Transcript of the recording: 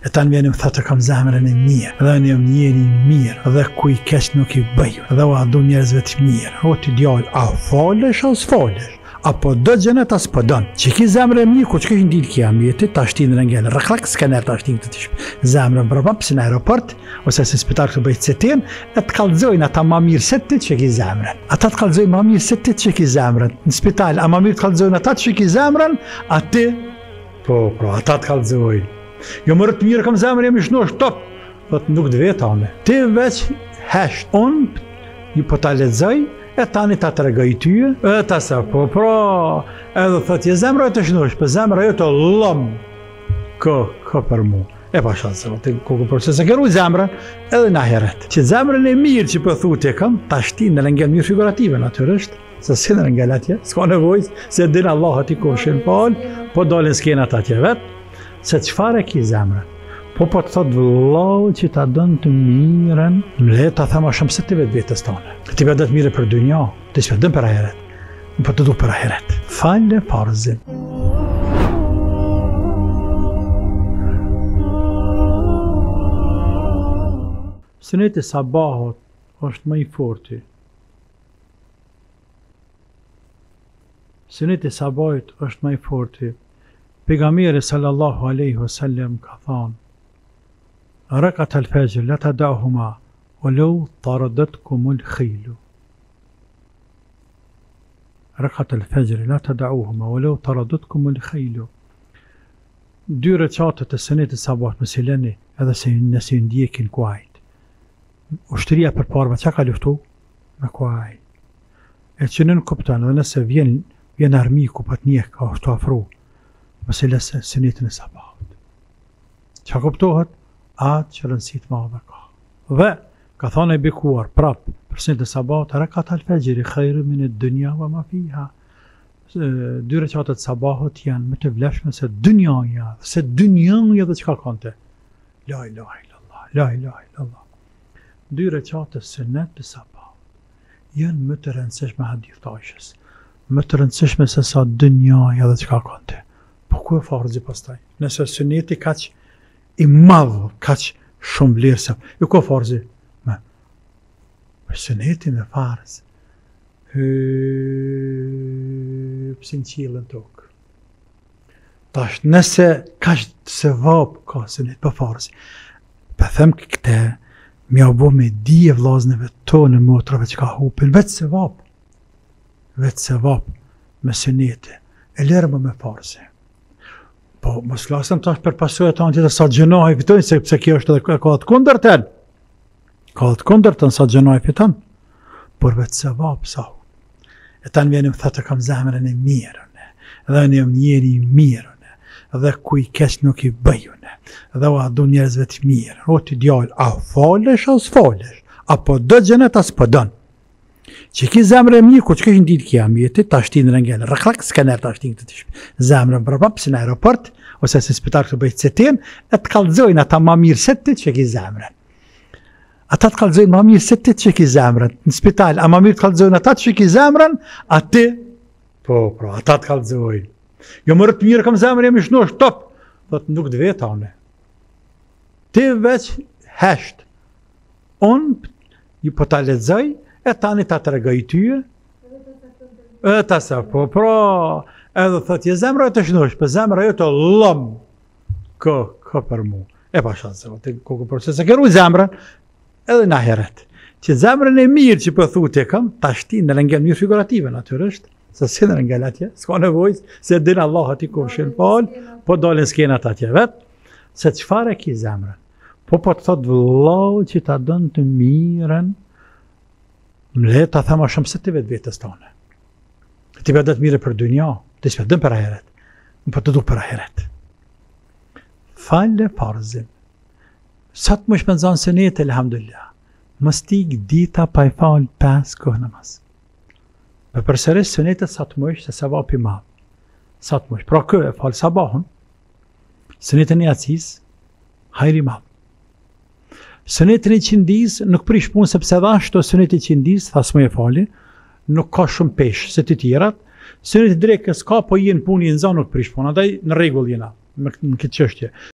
e ta në vjenim thëtë kam zemrën e mirë, dhe në jam njeri mirë, dhe kuj keq nuk i bëju, dhe u adhu njerëzve të mirë. O ti djallë, a falesh a s'falesh? Apo do gjenet as po don. Që ki zemrë e mirë, ku që këshin dilë kja mjetit, ta shtinë në ngellë, rëklak s'kener ta shtinë këtë tishmë. Zemrë brabap, si në aeroport, ose si spital këtë bëjtë se tin, e të kalzojnë ata ma mirë se ti që ki zemrën. Ata të kalzojnë ma mirë se ti që ki zemrën. Në spital, a ma mirë të kalzojnë ata që ki zemrën, a ti, po, ata të kalzojnë. Jo më rëtë mirë kam zemrë, jam ishnu është top, thot nuk dë vetë ame. Ti veç hesht, unë, ju po ta lexoj, e tani ta tregoj tyje, e ta sa po pra, edhe thot je zemra e të shnosh, për zemra jo të lëm, ko për mu. E pa shansë, të kuku për se këru zemrën, edhe në heret. Që zemrën e mirë që për thu të kam, ta shtin në ngell mirë figurative, natyrisht, se si në ngell atje, s'ka nevojë, se din Allah ati koshin falë, po dalin s'kenat atje vetë, se qëfar e ki zemrën. Po të thot vëllau që ta dënë të mirën, më le ta thema shumë se ti vetë vetës tane. Ti vetë të mire për dynja, ti s've dënë për aheret, më për të du për aheret. Falle farzin. Suneti sabahut është më i forti. Suneti sabahut është më i forti. Pejgamberi sallallahu alaihi wasallam ka thënë: ركعة الفجر لا تدعهما ولو طردتكم الخيل. ركعة الفجر لا تدعوهما ولو طردتكم الخيل. Dy recate të sunetit sabahut mos i lëni edhe se nëse ndjekin kuajt. Ushtria përpara çka ka luftu me kuaj. E që nën kupton edhe nëse vjen armiku pa të njeh ka ashtu afro. Mos i lëse sunetin e sabahut. Çka kuptohet? Atë që rëndësit madhe ka. Dhe, ka thonë e bikuar prap, për sunetin e sabahut, rekat al-fajri khairu min ad-dunya wa ma fiha. Dy recatet sabahut janë më të vlefshme se dynjaja, dhe çka kante. La ilaha illallah, la ilaha illallah. Dy recatet sunet të sabahut janë më të rëndësishme hadith të Aishës, më të rëndësishme se sa dynjaja dhe çka kante. Po ku e farzi pastaj? Nëse suneti kaq i madhë, kaq shumë vlerësëm. Ju ko farzi? Për suneti me farz. Pësin qilën tokë. Tash, nëse kaq se vapë ka sunet për farzi. Për them këte, mja bo me dije vlaznëve tonë në motrave që ka hupin, vetë se vapë. Vetë se vapë me suneti. E lërë më me farzi. Po, mos flasëm tash për pasojat anë tjetër sa gjënohi fitojnë, sepse kjo është edhe ka të kundërten. Ka të kundërten sa gjënohi fitojnë. Por vetë se vapë sa hu. E ta në vjenim thëtë kam zemrën e mirën, dhe në jam njeri mirën, dhe kuj keq nuk i bëjune, dhe u adhu njerëzve të mirën. O ti djallë, a falesh a s'falesh? Apo do gjenet as po donë? Që ki zemrë e mirë, ku që këshin ditë kja mjetit, ta shtinë në ngellë, rëklak s'kener ta shtinë këtë tishmë. Zemrën brabap, si në aeroport, ose si spital këtë bëjtë se tin, e të kalzojnë ata ma mirë se ti që ki zemrën. Ata të kalzojnë ma mirë se ti që ki zemrën. Në spital, a ma mirë të kalzojnë ata që ki zemrën, a ti, po, ata të kalzojnë. Jo më rëtë mirë kam zemrën, jam ishnu është top, thot nuk dë vetë ane. Ti veç hesht. Unë, ju po ta lexoj, e tani ta tregoj tyje, e ta sa po pra, edhe thot je zemra e të shnosh, për zemra jo të lëm, ko për mu. E pa shansë, të kuku për se këru zemrën, edhe në heret. Që zemrën e mirë që për thu të kam, ta shtin në ngell mirë figurative, natyrisht, se si në ngell atje, s'ka nevojë, se din Allah ati koshin falë, po dalin s'kenat atje vetë, se qëfar e ki zemrën. Po të thot vëllau që ta dënë të mirën, më le ta thema shumë se ti vetë vetës tane. Ti vetë të mire për dynja, ti s've dënë për aheret, më për të du për aheret. Falle farzin. Sa të më shpenzanë sunet, elhamdulillah, më stig dita pa i falë 5 kohë namaz. Me përsëris sunetet sa të mësh, se sevap i madh. Sa të mësh. Pra kë e falë sabahun, sunetin e acis, hajri madh. Sunetin e qindis nuk prish punë sepse dha ashtu sunetin e qindis, thas më e fali, nuk ka shumë peshë se të tjerat. Sunetin e drekës ka, po jenë punë i nëza nuk prish punë, andaj në rregull jena në këtë çështje.